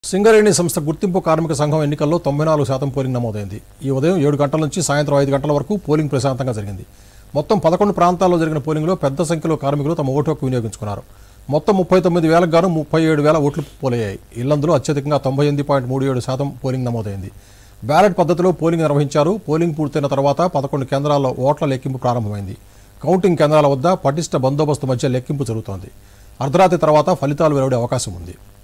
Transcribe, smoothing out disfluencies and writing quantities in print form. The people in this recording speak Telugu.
సింగరేణి సంస్థ గుర్తింపు కార్మిక సంఘం ఎన్నికల్లో 94% పోలింగ్ నమోదైంది. ఈ ఉదయం 7 గంటల నుంచి సాయంత్రం 5 గంటల వరకు పోలింగ్ ప్రశాంతంగా జరిగింది. మొత్తం 11 ప్రాంతాల్లో జరిగిన పోలింగ్లో పెద్ద సంఖ్యలో కార్మికులు తమ ఓటు హక్కు వినియోగించుకున్నారు. మొత్తం 39,000కు గాను 37,000 ఓట్లు పోలయ్యాయి. ఇళ్లందులో అత్యధికంగా 98.37% పోలింగ్ నమోదైంది. బ్యాలెట్ పద్ధతిలో పోలింగ్ నిర్వహించారు. పోలింగ్ పూర్తయిన తర్వాత 11 కేంద్రాల్లో ఓట్ల లెక్కింపు ప్రారంభమైంది. కౌంటింగ్ కేంద్రాల వద్ద పటిష్ట బందోబస్తు మధ్య లెక్కింపు జరుగుతోంది. అర్ధరాత్రి తర్వాత ఫలితాలు వెలువడే అవకాశం ఉంది.